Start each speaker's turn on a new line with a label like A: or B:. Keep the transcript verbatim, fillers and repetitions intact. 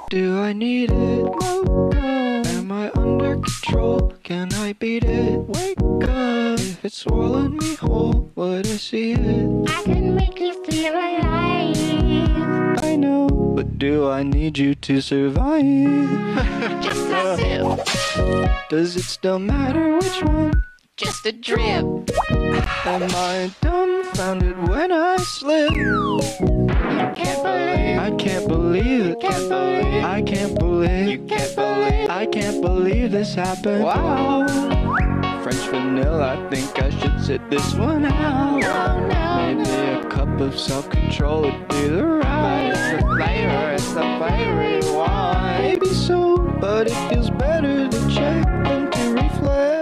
A: Do I need it? Am I under control? Can I beat it? Wake up. If it swallowed me whole, would I see it?
B: I can make you feel alive.
A: I know, but do I need you to survive?
B: Just a sip.
A: Does it still matter which one?
B: Just a drip.
A: Am I dumbfounded when I slip?
B: You can't believe.
A: I can't believe it.
B: Can't believe.
A: I can't believe.
B: You can't believe.
A: I can't believe this happened. Wow. French vanilla, I think I should sit this one out.
B: No, no,
A: Maybe
B: no.
A: a cup of self-control would be the right.
B: It's the flavor, it's the flavor you want.
A: Maybe so, but it feels better to check than to reflect.